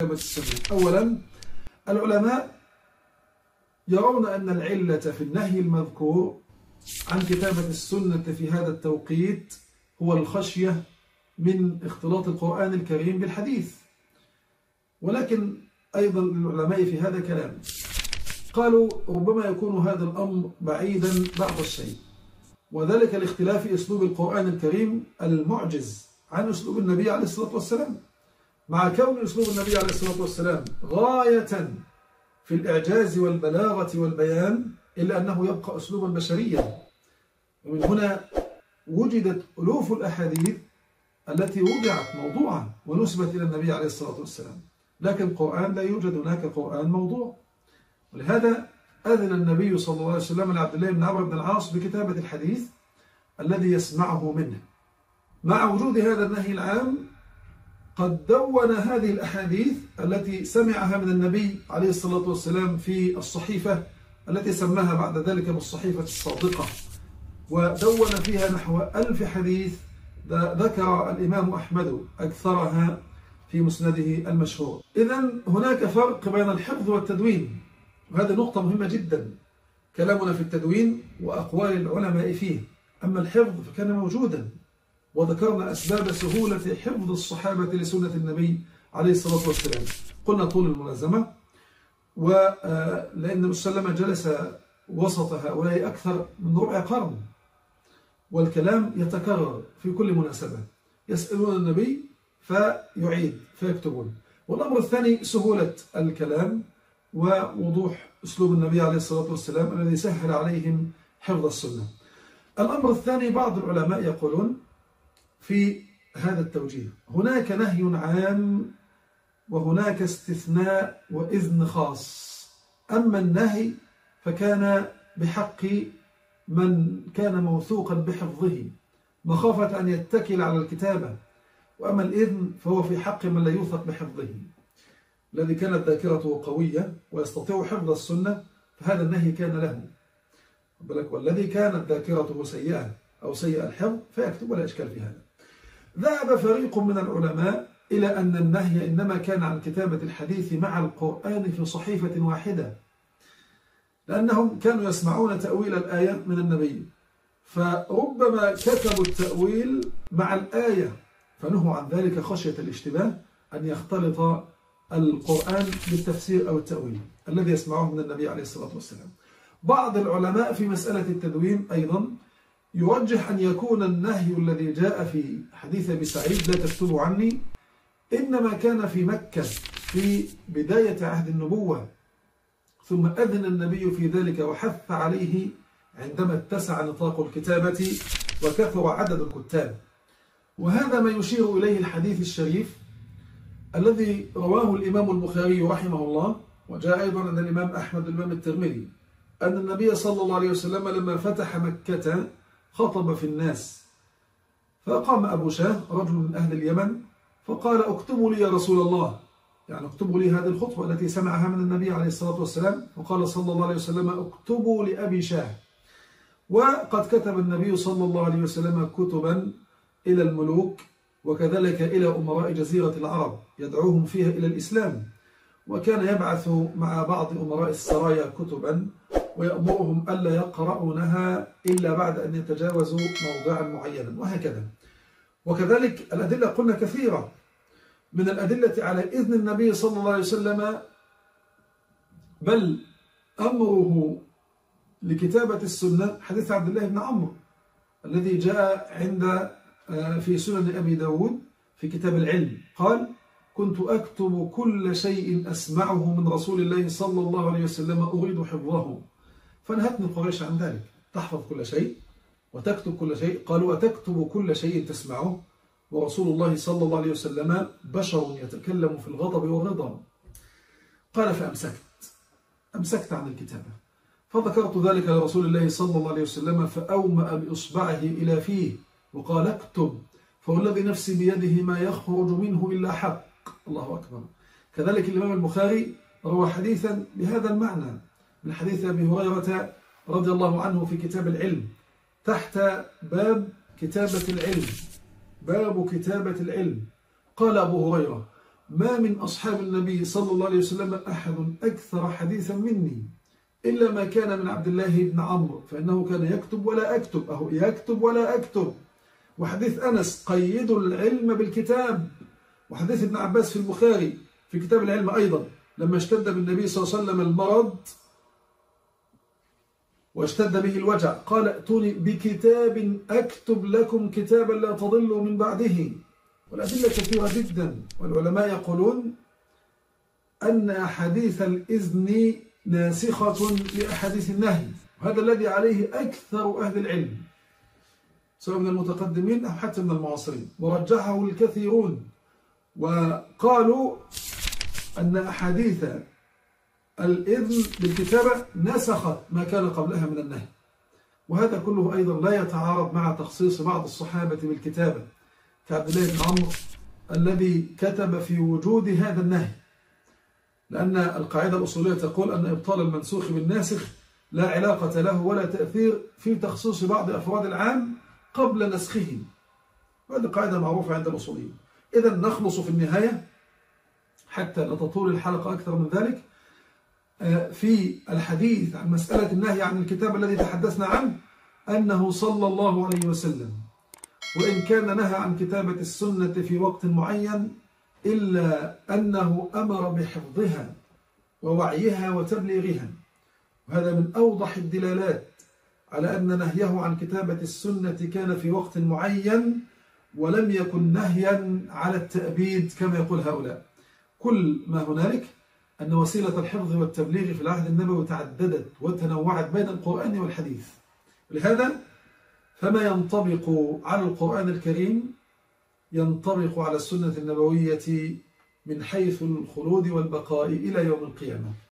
كتابة السنة. أولا، العلماء يرون أن العلة في النهي المذكور عن كتابة السنة في هذا التوقيت هو الخشية من اختلاط القرآن الكريم بالحديث. ولكن أيضا للعلماء في هذا كلام، قالوا ربما يكون هذا الأمر بعيدا بعض الشيء، وذلك لاختلاف أسلوب القرآن الكريم المعجز عن أسلوب النبي عليه الصلاة والسلام، مع كون أسلوب النبي عليه الصلاة والسلام غاية في الإعجاز والبلاغة والبيان، إلا أنه يبقى أسلوبا بشريا. ومن هنا وجدت ألوف الأحاديث التي وضعت موضوعا ونسبت إلى النبي عليه الصلاة والسلام، لكن القرآن لا يوجد هناك قرآن موضوع. ولهذا أذن النبي صلى الله عليه وسلم لعبد الله بن عمرو بن العاص بكتابة الحديث الذي يسمعه منه، مع وجود هذا النهي العام. قد دون هذه الأحاديث التي سمعها من النبي عليه الصلاة والسلام في الصحيفة التي سماها بعد ذلك بالصحيفة الصادقة، ودون فيها نحو 1000 حديث ذكر الإمام أحمد أكثرها في مسنده المشهور. إذن هناك فرق بين الحفظ والتدوين، وهذه نقطة مهمة جدا. كلامنا في التدوين وأقوال العلماء فيه، أما الحفظ فكان موجودا، وذكرنا أسباب سهولة حفظ الصحابة لسنة النبي عليه الصلاة والسلام. قلنا طول الملازمة، ولأن النبي صلى الله عليه وسلم جلس وسط هؤلاء أكثر من ربع قرن، والكلام يتكرر في كل مناسبة، يسألون النبي فيعيد فيكتبون. والأمر الثاني سهولة الكلام ووضوح أسلوب النبي عليه الصلاة والسلام الذي سهل عليهم حفظ السنة. الأمر الثاني، بعض العلماء يقولون في هذا التوجيه هناك نهي عام وهناك استثناء وإذن خاص. أما النهي فكان بحق من كان موثوقا بحفظه مخافة أن يتكل على الكتابة، وأما الإذن فهو في حق من لا يوثق بحفظه، الذي كانت ذاكرته قوية ويستطيع حفظ السنة، فهذا النهي كان له. والذي كانت ذاكرته سيئة أو سيء الحفظ فيكتب، ولا إشكال في هذا. ذهب فريق من العلماء إلى أن النهي إنما كان عن كتابة الحديث مع القرآن في صحيفة واحدة، لأنهم كانوا يسمعون تأويل الآية من النبي، فربما كتبوا التأويل مع الآية، فنهوا عن ذلك خشية الاشتباه أن يختلط القرآن بالتفسير أو التأويل الذي يسمعه من النبي عليه الصلاة والسلام. بعض العلماء في مسألة التدوين أيضا يرجح أن يكون النهي الذي جاء في حديث أبي سعيد لا تكتبوا عني إنما كان في مكة في بداية عهد النبوة، ثم أذن النبي في ذلك وحث عليه عندما اتسع نطاق الكتابة وكثر عدد الكتاب. وهذا ما يشير إليه الحديث الشريف الذي رواه الإمام البخاري رحمه الله، وجاء أيضا عند الإمام أحمد الإمام الترمذي، أن النبي صلى الله عليه وسلم لما فتح مكة خطب في الناس، فقام أبو شاه رجل من أهل اليمن فقال اكتبوا لي يا رسول الله، يعني اكتبوا لي هذه الخطبة التي سمعها من النبي عليه الصلاة والسلام. وقال صلى الله عليه وسلم اكتبوا لأبي شاه. وقد كتب النبي صلى الله عليه وسلم كتبا إلى الملوك وكذلك إلى أمراء جزيرة العرب يدعوهم فيها إلى الإسلام، وكان يبعث مع بعض أمراء السرايا كتبا ويأمرهم ألا يقرؤونها إلا بعد أن يتجاوزوا موضعا معينا، وهكذا. وكذلك الأدلة قلنا كثيرة، من الأدلة على إذن النبي صلى الله عليه وسلم بل أمره لكتابة السنة حديث عبد الله بن عمرو الذي جاء عند في سنن أبي داود في كتاب العلم، قال كنت أكتب كل شيء أسمعه من رسول الله صلى الله عليه وسلم أريد حفظه، فنهتني قريش عن ذلك، تحفظ كل شيء وتكتب كل شيء. قالوا أتكتب كل شيء تسمعه ورسول الله صلى الله عليه وسلم بشر يتكلم في الغضب والرضا؟ قال فأمسكت عن الكتابة، فذكرت ذلك لرسول الله صلى الله عليه وسلم فأومأ بإصبعه إلى فيه وقال اكتب، فوالذي نفسي بيده ما يخرج منه إلا حق. الله أكبر. كذلك الإمام البخاري روى حديثا بهذا المعنى من حديث أبي هريرة رضي الله عنه في كتاب العلم تحت باب كتابة العلم، باب كتابة العلم. قال أبو هريرة ما من أصحاب النبي صلى الله عليه وسلم أحد أكثر حديثا مني إلا ما كان من عبد الله بن عمرو، فإنه كان يكتب ولا أكتب، أهو يكتب ولا أكتب. وحديث أنس قيدوا العلم بالكتاب. وحديث ابن عباس في البخاري في كتاب العلم أيضا، لما اشتد بالنبي صلى الله عليه وسلم المرض واشتد به الوجع قال ائتوني بكتاب أكتب لكم كتابا لا تضلوا من بعده. والأدلة كثيرة جدا. والعلماء يقولون أن أحاديث الإذن ناسخة لأحاديث النهي، وهذا الذي عليه أكثر أهل العلم سواء من المتقدمين أو حتى من المعاصرين، ورجحه الكثيرون وقالوا أن أحاديث الإذن بالكتابة نسخت ما كان قبلها من النهي. وهذا كله أيضا لا يتعارض مع تخصيص بعض الصحابة بالكتابة كعبد الله بن عمرو الذي كتب في وجود هذا النهي، لأن القاعدة الأصولية تقول أن إبطال المنسوخ بالناسخ لا علاقة له ولا تأثير في تخصيص بعض أفراد العام قبل نسخه. وهذه قاعدة معروفة عند الأصوليين. إذا نخلص في النهاية حتى لا تطول الحلقة أكثر من ذلك في الحديث عن مسألة النهي عن الكتاب الذي تحدثنا عنه، أنه صلى الله عليه وسلم وإن كان نهى عن كتابة السنة في وقت معين إلا أنه أمر بحفظها ووعيها وتبليغها. وهذا من أوضح الدلالات على أن نهيه عن كتابة السنة كان في وقت معين ولم يكن نهيا على التأبيد كما يقول هؤلاء. كل ما هنالك أن وسيلة الحفظ والتبليغ في العهد النبوي تعددت وتنوعت بين القرآن والحديث. لهذا فما ينطبق على القرآن الكريم ينطبق على السنة النبوية من حيث الخلود والبقاء إلى يوم القيامة.